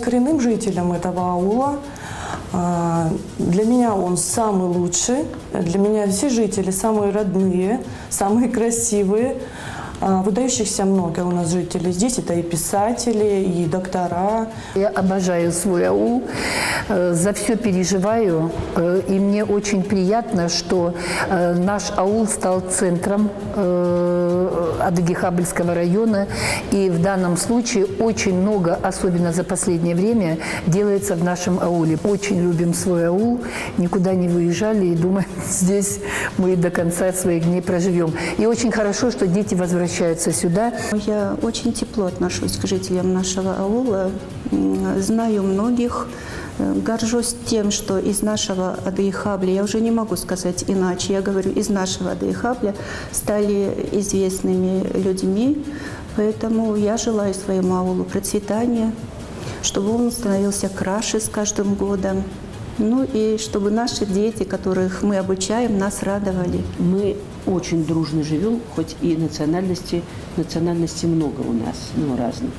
коренным жителем этого аула. Для меня он самый лучший, для меня все жители самые родные, самые красивые. Выдающихся много у нас жителей. Здесь это и писатели, и доктора. Я обожаю свой аул, за все переживаю. И мне очень приятно, что наш аул стал центром Адыгейхабльского района. И в данном случае очень много, особенно за последнее время, делается в нашем ауле. Очень любим свой аул, никуда не выезжали и думаем, здесь мы до конца своих дней проживем. И очень хорошо, что дети возвращаются сюда. Я очень тепло отношусь к жителям нашего аула, знаю многих, горжусь тем, что из нашего Адыгейхабля, я уже не могу сказать иначе, я говорю, из нашего Адыгейхабля стали известными людьми, поэтому я желаю своему аулу процветания, чтобы он становился краше с каждым годом. Ну и чтобы наши дети, которых мы обучаем, нас радовали. Мы очень дружно живем, хоть и национальностей много у нас, разных.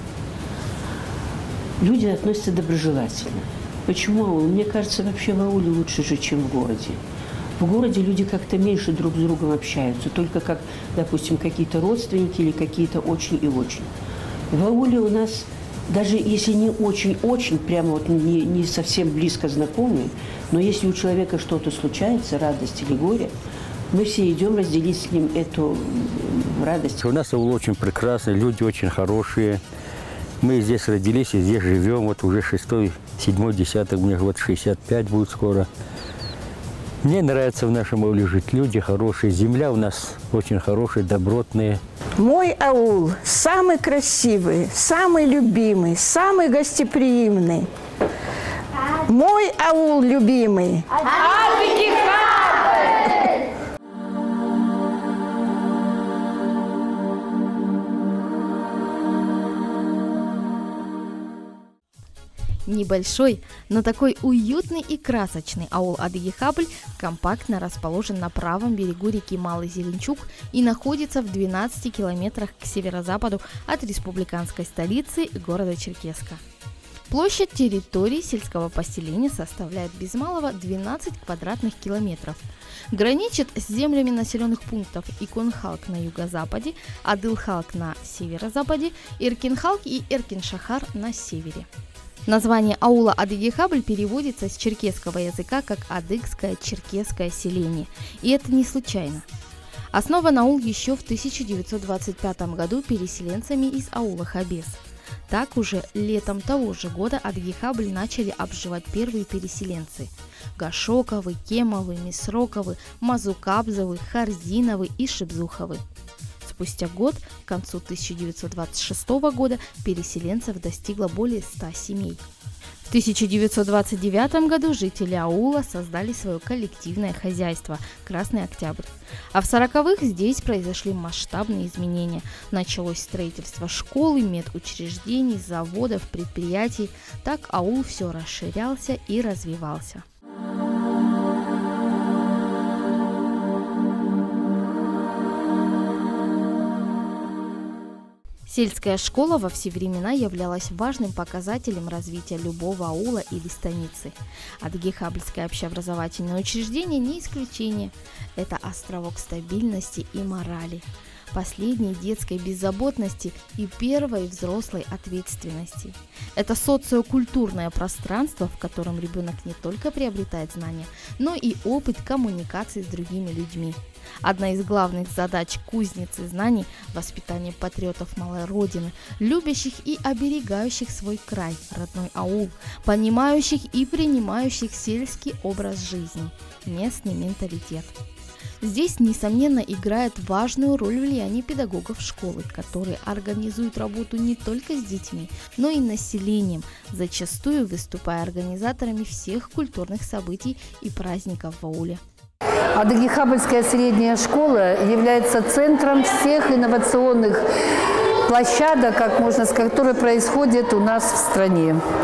Люди относятся доброжелательно. Почему аул? Мне кажется, вообще в ауле лучше жить, чем в городе. В городе люди как-то меньше друг с другом общаются, только как, допустим, какие-то родственники или какие-то очень и очень. В ауле у нас... Даже если не очень-очень, прямо вот не совсем близко знакомые, но если у человека что-то случается, радость или горе, мы все идем разделить с ним эту радость. У нас аул очень прекрасный, люди очень хорошие. Мы здесь родились и здесь живем. Вот уже 6-й, 7-й десяток, мне вот 65 будет скоро. Мне нравится в нашем ауле жить. Люди хорошие, земля у нас очень хорошая, добротная. Мой аул самый красивый, самый любимый, самый гостеприимный. Мой аул любимый. Небольшой, но такой уютный и красочный аул Адыгейхабль компактно расположен на правом берегу реки Малый Зеленчук и находится в 12 километрах к северо-западу от республиканской столицы города Черкеска. Площадь территории сельского поселения составляет без малого 12 квадратных километров. Граничит с землями населенных пунктов Иконхалк на юго-западе, Адылхалк на северо-западе, Эркинхалк и Эркин-Шахар на севере. Название аула Адыгейхабль переводится с черкесского языка как «адыгское черкесское селение», и это не случайно. Основан аул еще в 1925 году переселенцами из аула Хабес. Так уже летом того же года Адыгейхабль начали обживать первые переселенцы – Гашоковы, Кемовы, Мисроковы, Мазукабзовы, Харзиновы и Шибзуховы. Спустя год, к концу 1926 года, переселенцев достигло более 100 семей. В 1929 году жители аула создали свое коллективное хозяйство «Красный Октябрь». А в 40-х здесь произошли масштабные изменения. Началось строительство школы, медучреждений, заводов, предприятий. Так аул все расширялся и развивался. Сельская школа во все времена являлась важным показателем развития любого аула или станицы. Адыгейхабльское общеобразовательное учреждение не исключение. Это островок стабильности и морали, последней детской беззаботности и первой взрослой ответственности. Это социокультурное пространство, в котором ребенок не только приобретает знания, но и опыт коммуникации с другими людьми. Одна из главных задач кузницы знаний – воспитание патриотов малой родины, любящих и оберегающих свой край, родной аул, понимающих и принимающих сельский образ жизни, местный менталитет. Здесь, несомненно, играет важную роль влияние педагогов школы, которые организуют работу не только с детьми, но и населением, зачастую выступая организаторами всех культурных событий и праздников в ауле. Адыгейхабльская средняя школа является центром всех инновационных площадок, как можно сказать, которые происходят у нас в стране.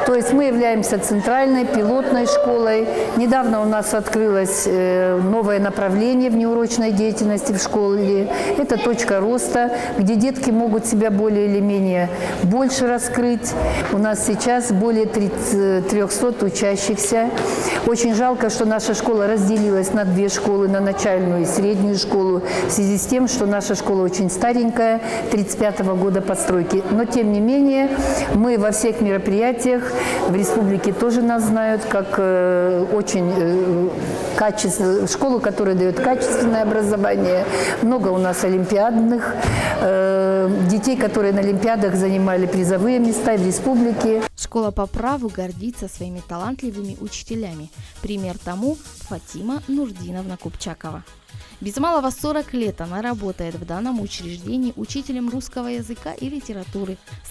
То есть мы являемся центральной пилотной школой. Недавно у нас открылось новое направление в неурочной деятельности в школе. Это точка роста, где детки могут себя более или менее больше раскрыть. У нас сейчас более 300 учащихся. Очень жалко, что наша школа разделилась на две школы, на начальную и среднюю школу, в связи с тем, что наша школа очень старенькая, 35-го года постройки. Но, тем не менее, мы во всех мероприятиях в республике тоже нас знают как очень качественную школу, которая дает качественное образование. Много у нас олимпиадных детей, которые на олимпиадах занимали призовые места в республике. Школа по праву гордится своими талантливыми учителями. Пример тому Фатима Нурдиновна Купчакова. Без малого 40 лет она работает в данном учреждении учителем русского языка и литературы. С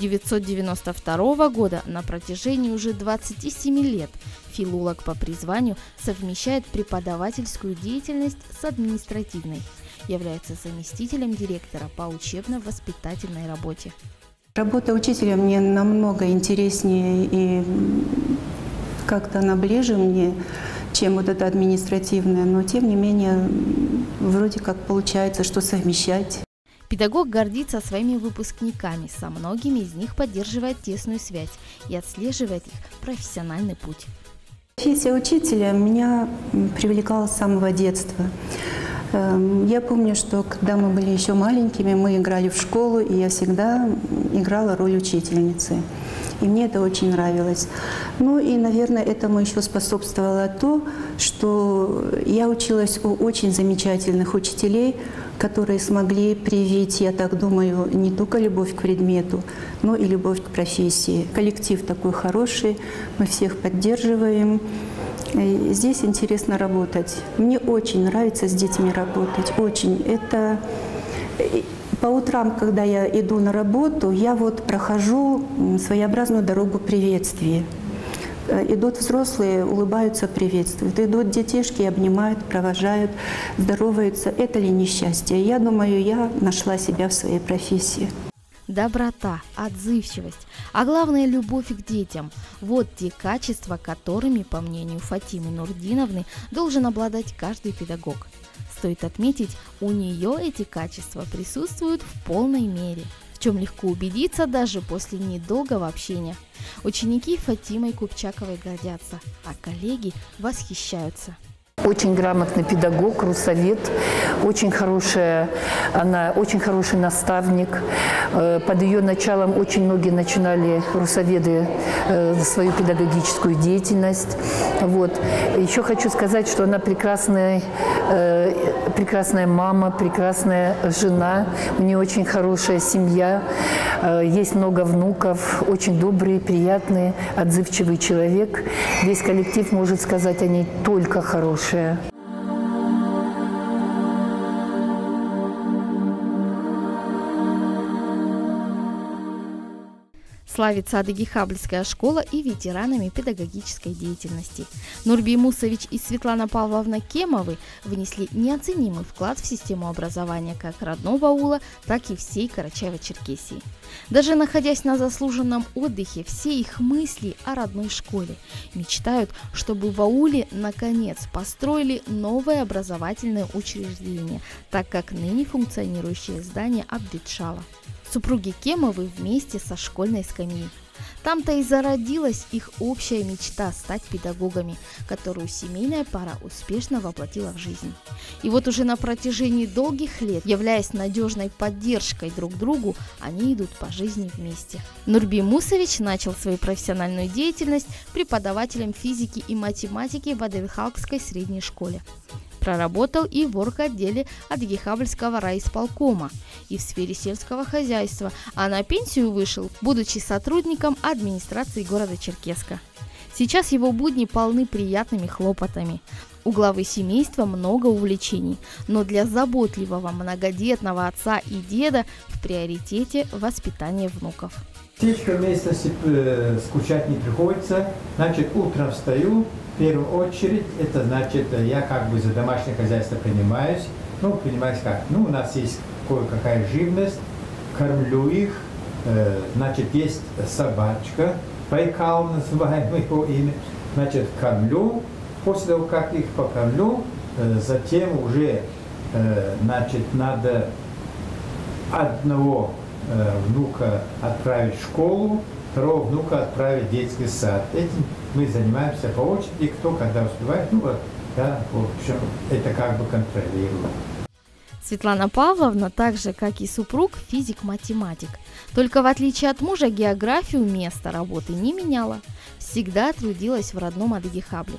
1992 года на протяжении уже 27 лет филолог по призванию совмещает преподавательскую деятельность с административной. Является заместителем директора по учебно-воспитательной работе. Работа учителя мне намного интереснее и как-то она ближе мне, чем вот это административное, но тем не менее вроде как получается, что совмещать. Педагог гордится своими выпускниками, со многими из них поддерживает тесную связь и отслеживает их профессиональный путь. Профессия учителя меня привлекала с самого детства. Я помню, что когда мы были еще маленькими, мы играли в школу, и я всегда играла роль учительницы. И мне это очень нравилось. Ну и, наверное, этому еще способствовало то, что я училась у очень замечательных учителей, которые смогли привить, я так думаю, не только любовь к предмету, но и любовь к профессии. Коллектив такой хороший, мы всех поддерживаем. И здесь интересно работать. Мне очень нравится с детьми работать, очень. Это по утрам, когда я иду на работу, я вот прохожу своеобразную дорогу приветствия. Идут взрослые, улыбаются, приветствуют. Идут детишки, обнимают, провожают, здороваются. Это ли несчастье? Я думаю, я нашла себя в своей профессии. Доброта, отзывчивость, а главное – любовь к детям – вот те качества, которыми, по мнению Фатимы Нурдиновны, должен обладать каждый педагог. Стоит отметить, у нее эти качества присутствуют в полной мере, в чем легко убедиться даже после недолгого общения. Ученики Фатимой Купчаковой гордятся, а коллеги восхищаются. Очень грамотный педагог, руссовед, очень хороший наставник. Под ее началом очень многие начинали руссоведы свою педагогическую деятельность. Вот. Еще хочу сказать, что она прекрасная мама, прекрасная жена, у нее очень хорошая семья, есть много внуков, очень добрый, приятный, отзывчивый человек. Весь коллектив может сказать о ней только хорошее. Славится Адыгейхабльская школа и ветеранами педагогической деятельности. Нурби Мусович и Светлана Павловна Кемовы внесли неоценимый вклад в систему образования как родного аула, так и всей Карачаево-Черкесии. Даже находясь на заслуженном отдыхе, все их мысли о родной школе. Мечтают, чтобы в ауле наконец построили новое образовательное учреждение, так как ныне функционирующее здание обветшало. Супруги Кемовы вместе со школьной скамьей. Там-то и зародилась их общая мечта стать педагогами, которую семейная пара успешно воплотила в жизнь. И вот уже на протяжении долгих лет, являясь надежной поддержкой друг другу, они идут по жизни вместе. Нурби Мусович начал свою профессиональную деятельность преподавателем физики и математики в Адыгейхабльской средней школе. Проработал и в орготделе Адыгейхабльского райисполкома, и в сфере сельского хозяйства, а на пенсию вышел, будучи сотрудником администрации города Черкесска. Сейчас его будни полны приятными хлопотами. У главы семейства много увлечений, но для заботливого многодетного отца и деда в приоритете воспитание внуков. Птичка вместе скучать не приходится. Значит, утром встаю, в первую очередь, это значит, я как бы за домашнее хозяйство принимаюсь. Ну, понимаете как, у нас есть кое-какая живность, кормлю их, значит, есть собачка, Байкал называем его имя. Значит, кормлю. После того, как их покормлю, затем уже, значит, надо одного внука отправить в школу, второго внука отправить в детский сад. Этим мы занимаемся по очереди, кто когда успевает, ну вот, да, в общем, это как бы контролируем. Светлана Павловна, так же как и супруг, физик-математик. Только в отличие от мужа, географию места работы не меняла. Всегда трудилась в родном Адыгейхабле.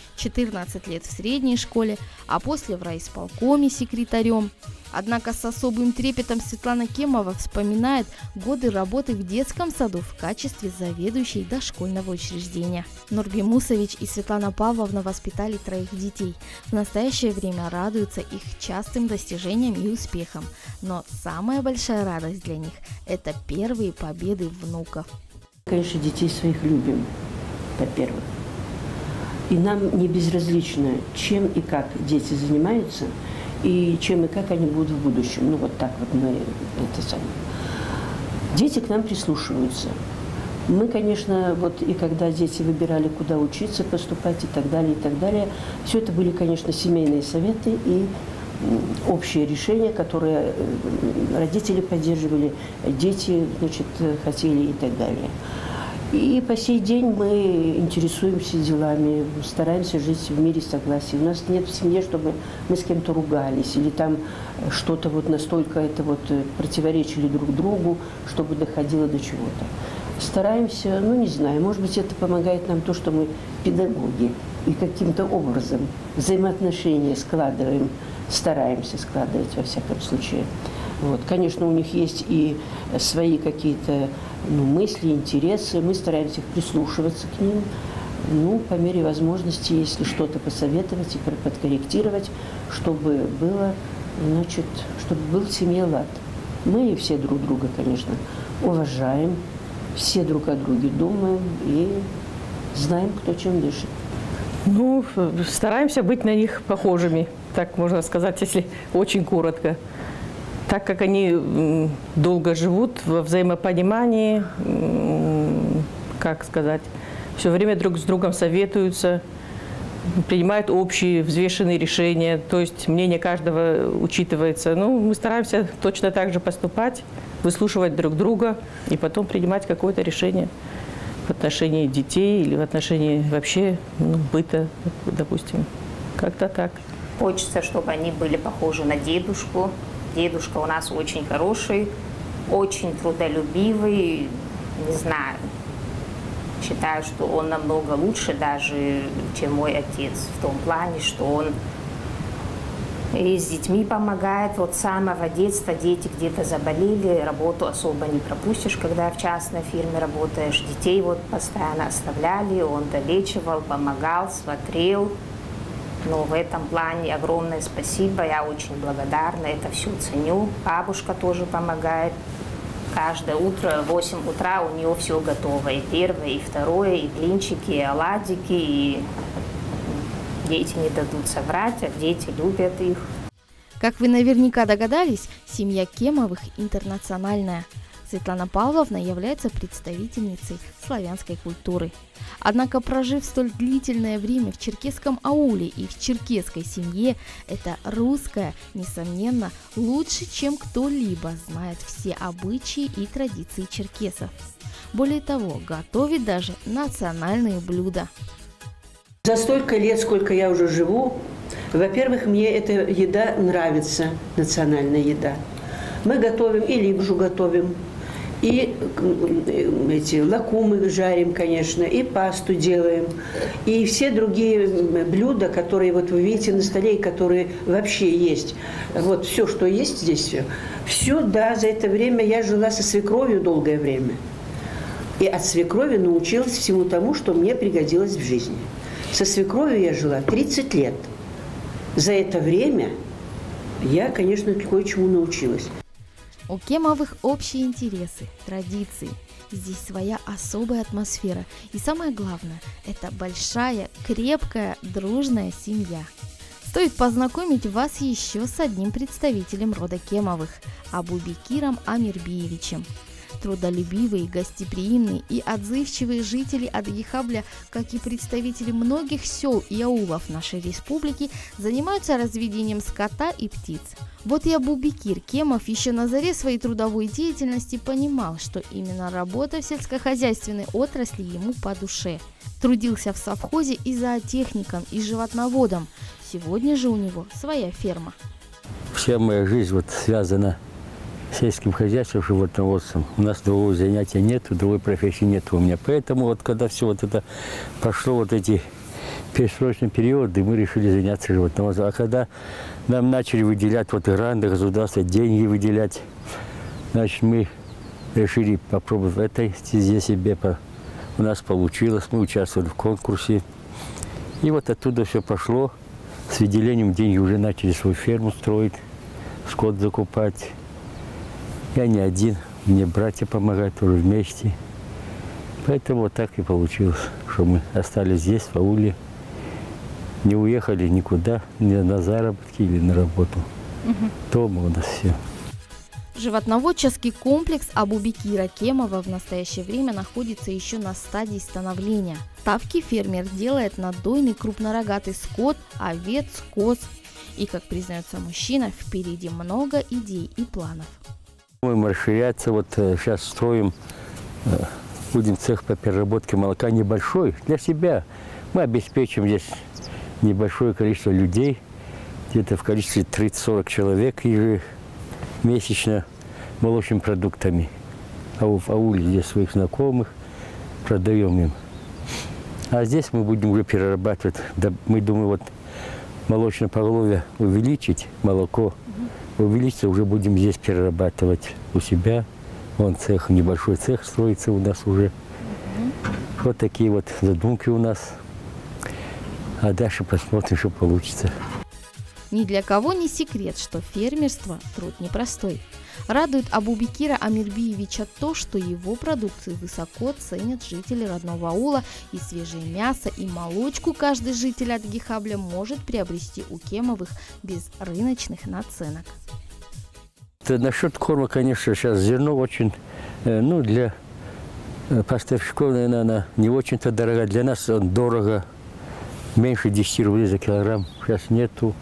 14 лет в средней школе, а после в райисполкоме секретарем. Однако с особым трепетом Светлана Кемова вспоминает годы работы в детском саду в качестве заведующей дошкольного учреждения. Нурби Мусович и Светлана Павловна воспитали 3 детей. В настоящее время радуются их частым достижениям и успехам. Но самая большая радость для них – это первые победы внуков. Конечно, детей своих любим, во-первых. И нам не безразлично, чем и как дети занимаются, и чем и как они будут в будущем. Ну, вот так вот мы это сами. Дети к нам прислушиваются. Мы, конечно, вот и когда дети выбирали, куда учиться, поступать и так далее, все это были, конечно, семейные советы и общие решения, которые родители поддерживали, дети, значит, хотели и так далее. И по сей день мы интересуемся делами, стараемся жить в мире согласия. У нас нет в семье, чтобы мы с кем-то ругались или там что-то вот настолько это вот противоречили друг другу, чтобы доходило до чего-то. Стараемся, ну не знаю, может быть, это помогает нам то, что мы педагоги и каким-то образом взаимоотношения складываем, стараемся складывать во всяком случае. Вот. Конечно, у них есть и свои какие-то мысли, интересы. Мы стараемся их прислушиваться к ним. Ну, по мере возможности, если что-то посоветовать и подкорректировать, чтобы было, значит, чтобы был в семье лад. Мы все друг друга, конечно, уважаем, все друг о друге думаем и знаем, кто чем дышит. Ну, стараемся быть на них похожими, так можно сказать, если очень коротко. Так как они долго живут во взаимопонимании, как сказать, все время друг с другом советуются, принимают общие взвешенные решения, то есть мнение каждого учитывается. Ну, мы стараемся точно так же поступать, выслушивать друг друга и потом принимать какое-то решение в отношении детей или в отношении вообще быта, допустим. Как-то так. Хочется, чтобы они были похожи на дедушку. Дедушка у нас очень хороший, очень трудолюбивый, не знаю. Считаю, что он намного лучше даже, чем мой отец, в том плане, что он и с детьми помогает. Вот с самого детства дети где-то заболели, работу особо не пропустишь, когда в частной фирме работаешь. Детей вот постоянно оставляли, он долечивал, помогал, смотрел. Но в этом плане огромное спасибо, я очень благодарна, это все ценю. Бабушка тоже помогает. Каждое утро в 8 утра у нее все готово. И первое, и второе, и блинчики, и оладики. И дети не дадут соврать, а дети любят их. Как вы наверняка догадались, семья Кемовых интернациональная. Светлана Павловна является представительницей славянской культуры. Однако, прожив столь длительное время в черкесском ауле и в черкесской семье, эта русская, несомненно, лучше, чем кто-либо знает все обычаи и традиции черкесов. Более того, готовит даже национальные блюда. За столько лет, сколько я уже живу, во-первых, мне эта еда нравится, национальная еда. Мы готовим и либжу готовим, и эти лакумы жарим, конечно, и пасту делаем, и все другие блюда, которые вот вы видите на столе, которые вообще есть. Вот все, что есть здесь, все, да, за это время я жила со свекровью долгое время. И от свекрови научилась всему тому, что мне пригодилось в жизни. Со свекровью я жила 30 лет. За это время я, конечно, кое-чему научилась. У Кемовых общие интересы, традиции. Здесь своя особая атмосфера. И самое главное, это большая, крепкая, дружная семья. Стоит познакомить вас еще с одним представителем рода Кемовых – Абубекиром Амирбиевичем. трудолюбивые, гостеприимные и отзывчивые жители Адыгейхабля, как и представители многих сел и аулов нашей республики, занимаются разведением скота и птиц. Вот и Абубекир Кемов еще на заре своей трудовой деятельности понимал, что именно работа в сельскохозяйственной отрасли ему по душе. Трудился в совхозе и зоотехником, и животноводом. Сегодня же у него своя ферма. Вся моя жизнь вот связана с сельским хозяйством, животноводством. У нас другого занятия нет, другой профессии нет у меня. Поэтому вот когда все вот это пошло, вот эти пересрочные периоды, мы решили заняться животноводством. А когда нам начали выделять вот гранты государства, деньги выделять, значит, мы решили попробовать в этой стезе себе. У нас получилось, мы участвовали в конкурсе. И вот оттуда все пошло. С выделением деньги уже начали свою ферму строить, скот закупать. Я не один, мне братья помогают тоже вместе. Поэтому вот так и получилось, что мы остались здесь, в ауле. Не уехали никуда, ни на заработки или на работу. Дома у нас все. Животноводческий комплекс Абубекира Кемова в настоящее время находится еще на стадии становления. Ставки фермер делает на дойный крупнорогатый скот, овец, коз. И, как признается мужчина, впереди много идей и планов. Мы расширяться, вот сейчас строим, будем цех по переработке молока небольшой для себя. Мы обеспечим здесь небольшое количество людей, где-то в количестве 30-40 человек ежемесячно молочными продуктами. А в ауле здесь своих знакомых продаем им. А здесь мы будем уже перерабатывать. Да, мы думаем, вот молочное поголовье увеличить, молоко увеличится, уже будем здесь перерабатывать у себя. Вон цех, небольшой цех строится у нас уже. Вот такие вот задумки у нас. А дальше посмотрим, что получится. Ни для кого не секрет, что фермерство – труд непростой. Радует Абубекира Амирбиевича то, что его продукцию высоко ценят жители родного аула, и свежее мясо, и молочку каждый житель Адыгейхабля может приобрести у Кемовых без рыночных наценок. Насчет корма, конечно, сейчас зерно очень, для поставщиков, наверное, она не очень-то дорога. Для нас он дорого, меньше 10 рублей за килограмм сейчас нету.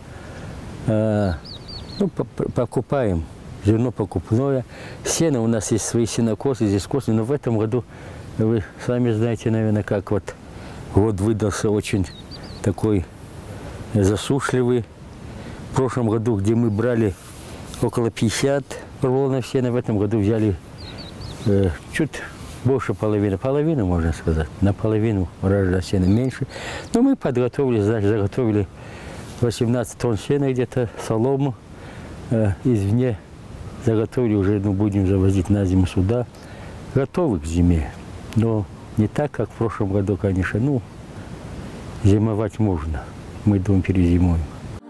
Покупаем. Зерно покупное. Сено, у нас есть свои сенокосы, здесь косные. Но в этом году, вы сами знаете, наверное, как вот год выдался очень такой засушливый. В прошлом году, где мы брали около 50 рулонов сена, в этом году взяли чуть больше половины. Половину, можно сказать. Наполовину урожая сена меньше. Но мы подготовили, заготовили 18 тонн сена где-то, солому извне. Заготовили уже, будем завозить на зиму сюда. Готовы к зиме, но не так, как в прошлом году, конечно. Зимовать можно. Мы думаем, перезимуем.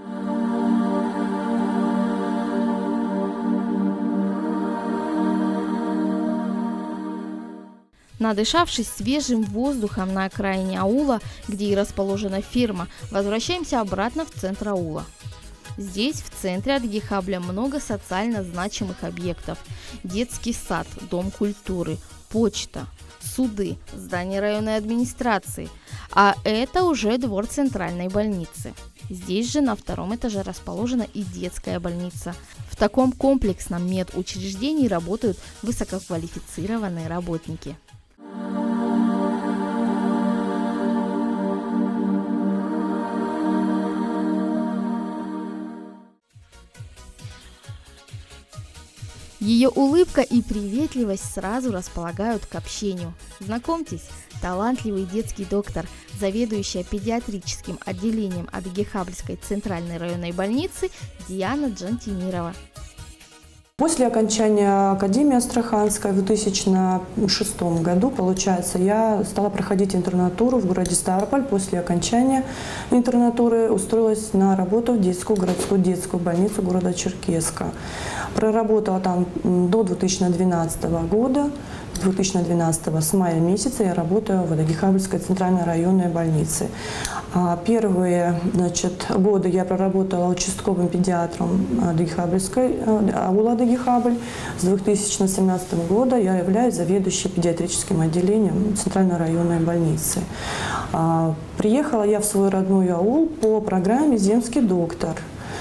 Надышавшись свежим воздухом на окраине аула, где и расположена ферма, возвращаемся обратно в центр аула. Здесь, в центре Адыгейхабля, много социально значимых объектов. Детский сад, дом культуры, почта, суды, здание районной администрации. А это уже двор центральной больницы. Здесь же на втором этаже расположена и детская больница. В таком комплексном медучреждении работают высококвалифицированные работники. Ее улыбка и приветливость сразу располагают к общению. Знакомьтесь, талантливый детский доктор, заведующая педиатрическим отделением Адыгейхабльской центральной районной больницы Диана Джантимирова. После окончания Академии Астраханской в 2006 году, получается, я стала проходить интернатуру в городе Ставрополь. После окончания интернатуры устроилась на работу в детскую городскую детскую больницу города Черкесска. Проработала там до 2012 года. В 2012 с мая месяца я работаю в Адыгейхабльской центральной районной больнице. Первые годы я проработала участковым педиатром аула Адыгейхабль. С 2017 года я являюсь заведующей педиатрическим отделением центральной районной больницы. Приехала я в свой родной аул по программе «Земский доктор».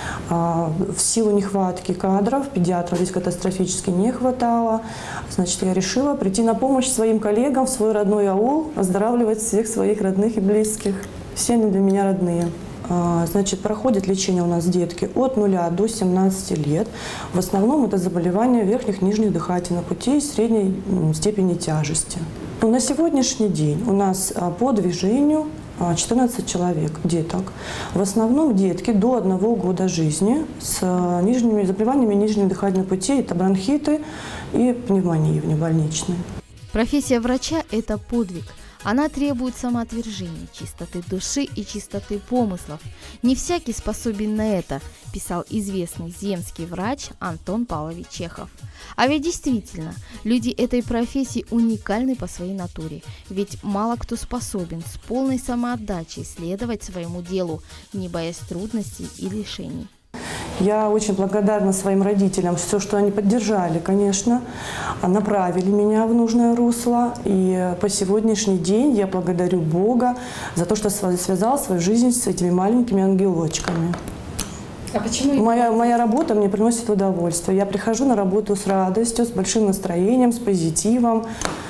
В силу нехватки кадров, педиатров здесь катастрофически не хватало. Значит, я решила прийти на помощь своим коллегам в свой родной аул, оздоравливать всех своих родных и близких. Все они для меня родные. Значит, проходит лечение у нас детки от 0 до 17 лет. В основном это заболевания верхних и нижних дыхательных путей средней степени тяжести. Но на сегодняшний день у нас по движению 14 человек, деток. В основном детки до 1 года жизни с заболеваниями нижних дыхательных путей. Это бронхиты и пневмонии внебольничные. Профессия врача – это подвиг. Она требует самоотвержения, чистоты души и чистоты помыслов. Не всякий способен на это, писал известный земский врач Антон Павлович Чехов. А ведь действительно, люди этой профессии уникальны по своей натуре. Ведь мало кто способен с полной самоотдачей следовать своему делу, не боясь трудностей и лишений. Я очень благодарна своим родителям, все, что они поддержали, конечно, направили меня в нужное русло. И по сегодняшний день я благодарю Бога за то, что связал свою жизнь с этими маленькими ангелочками. А почему? Моя работа мне приносит удовольствие. Я прихожу на работу с радостью, с большим настроением, с позитивом.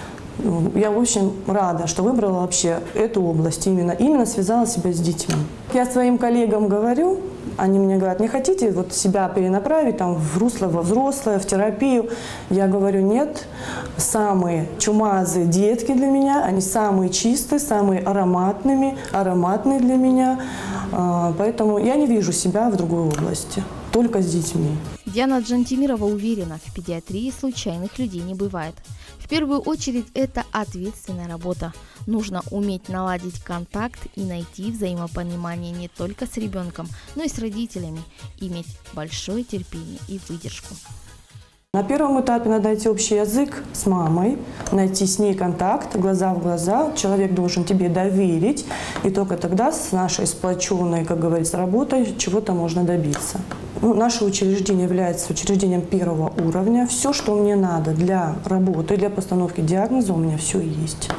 Я очень рада, что выбрала вообще эту область, именно связала себя с детьми. Я своим коллегам говорю, они мне говорят: не хотите вот себя перенаправить там, в русло, во взрослое, в терапию? Я говорю: нет, самые чумазые детки для меня, они самые чистые, самые ароматные для меня. Поэтому я не вижу себя в другой области, только с детьми. Диана Джантимирова уверена, в педиатрии случайных людей не бывает. В первую очередь это ответственная работа. Нужно уметь наладить контакт и найти взаимопонимание не только с ребенком, но и с родителями, иметь большое терпение и выдержку. На первом этапе надо найти общий язык с мамой, найти с ней контакт, глаза в глаза. Человек должен тебе доверить, и только тогда с нашей сплоченной, как говорится, работой чего-то можно добиться. Наше учреждение является учреждением первого уровня. Все, что мне надо для работы, для постановки диагноза, у меня все есть.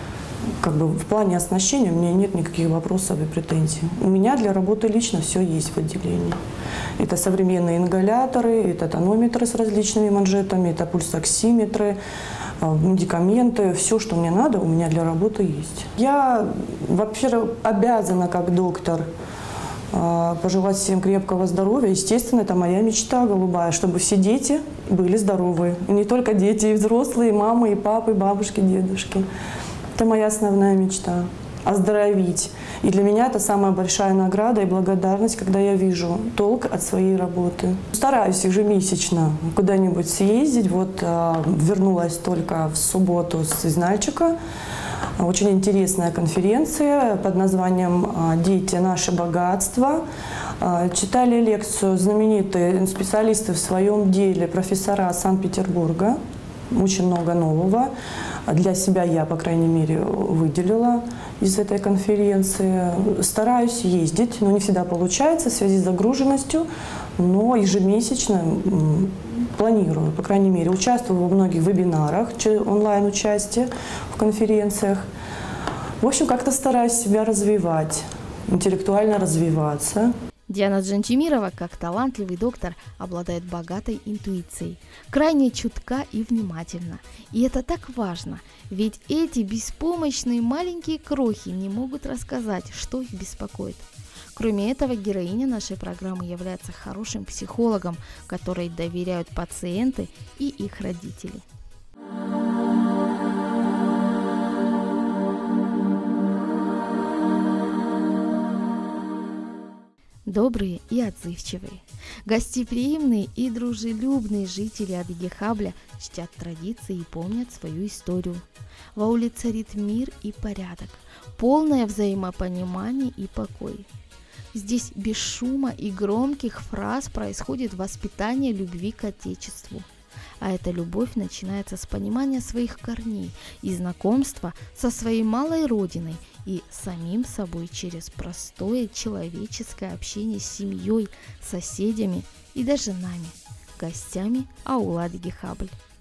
В плане оснащения у меня нет никаких вопросов и претензий. У меня для работы лично все есть в отделении. Это современные ингаляторы, это тонометры с различными манжетами, это пульсоксиметры, медикаменты. Все, что мне надо, у меня для работы есть. Я вообще обязана, как доктор, пожелать всем крепкого здоровья. Естественно, это моя мечта голубая, чтобы все дети были здоровы. И не только дети, и взрослые, и мамы, и папы, и бабушки, дедушки. Это моя основная мечта – оздоровить. И для меня это самая большая награда и благодарность, когда я вижу толк от своей работы. Стараюсь ежемесячно куда-нибудь съездить. Вот вернулась только в субботу из Нальчика. Очень интересная конференция под названием «Дети – наше богатство». Читали лекцию знаменитые специалисты в своем деле, профессора Санкт-Петербурга. Очень много нового. Для себя я, по крайней мере, выделила из этой конференции. Стараюсь ездить, но не всегда получается в связи с загруженностью, но ежемесячно планирую, по крайней мере, участвую во многих вебинарах, онлайн-участие в конференциях. В общем, как-то стараюсь себя развивать, интеллектуально развиваться. Диана Джантимирова, как талантливый доктор, обладает богатой интуицией, крайне чутка и внимательна. И это так важно, ведь эти беспомощные маленькие крохи не могут рассказать, что их беспокоит. Кроме этого, героиня нашей программы является хорошим психологом, которой доверяют пациенты и их родители. Добрые и отзывчивые, гостеприимные и дружелюбные жители Адыгейхабля чтят традиции и помнят свою историю. В ауле царит мир и порядок, полное взаимопонимание и покой. Здесь без шума и громких фраз происходит воспитание любви к Отечеству. А эта любовь начинается с понимания своих корней и знакомства со своей малой родиной и самим собой через простое человеческое общение с семьей, соседями и даже нами, гостями аула Адыгейхабль.